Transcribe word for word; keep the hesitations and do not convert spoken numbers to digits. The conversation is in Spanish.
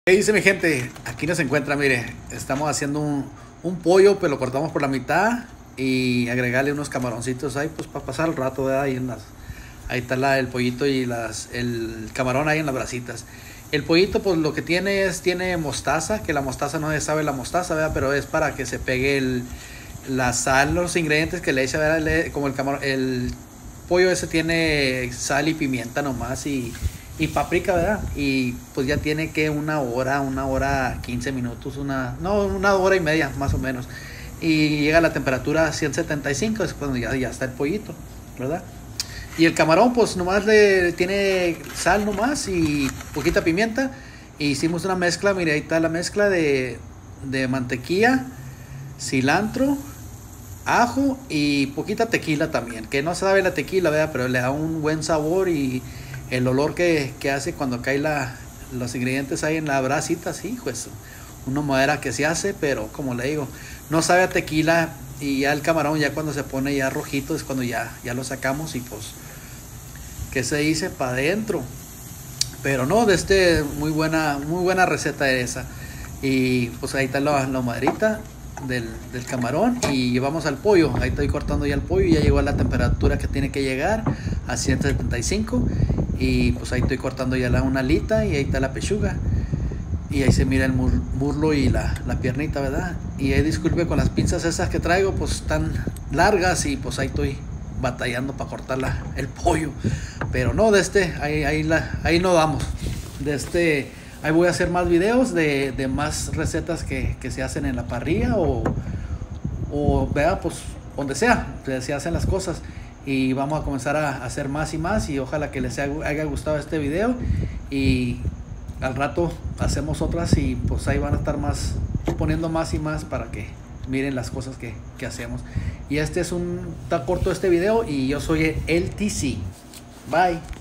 ¿Qué dice mi gente? Aquí nos encuentra, mire, estamos haciendo un, un pollo, pero lo cortamos por la mitad y agregarle unos camaroncitos ahí, pues para pasar el rato, ¿verdad? Ahí, en las, ahí está la, el pollito y las, el camarón ahí en las brasitas. El pollito, pues lo que tiene es, tiene mostaza, que la mostaza no se sabe la mostaza, ¿verdad? Pero es para que se pegue el, la sal, los ingredientes que le echa, ¿verdad? Le, como el camarón, el pollo ese tiene sal y pimienta nomás y... y paprika, ¿verdad? Y pues ya tiene que una hora, una hora, quince minutos, una, no, una hora y media más o menos. Y llega a la temperatura a ciento setenta y cinco, es cuando ya, ya está el pollito, ¿verdad? Y el camarón, pues nomás le tiene sal nomás y poquita pimienta. E hicimos una mezcla, mire, ahí está la mezcla de, de mantequilla, cilantro, ajo y poquita tequila también. Que no sabe la tequila, ¿verdad? Pero le da un buen sabor y el olor que, que hace cuando cae la, los ingredientes ahí en la brasita, sí, pues una madera que se hace, pero como le digo, no sabe a tequila. Y ya el camarón, ya cuando se pone ya rojito, es cuando ya, ya lo sacamos y pues, ¿qué se dice? Para adentro. Pero no, de este, muy buena, muy buena receta esa. Y pues ahí está la, la maderita del, del camarón y llevamos al pollo. Ahí estoy cortando ya el pollo y ya llegó a la temperatura que tiene que llegar, a ciento setenta y cinco. Y pues ahí estoy cortando ya la, una alita y ahí está la pechuga. Y ahí se mira el mur, muslo y la, la piernita, ¿verdad? Y ahí disculpe con las pinzas esas que traigo, pues están largas y pues ahí estoy batallando para cortar la, el pollo. Pero no, de este, ahí, ahí, la, ahí no damos. De este, ahí voy a hacer más videos de, de más recetas que, que se hacen en la parrilla o, o vea, pues donde sea, se hacen las cosas. Y vamos a comenzar a hacer más y más y ojalá que les haya gustado este video y al rato hacemos otras y pues ahí van a estar más poniendo más y más para que miren las cosas que, que hacemos. Y este es un, está corto este video y yo soy el T C. Bye.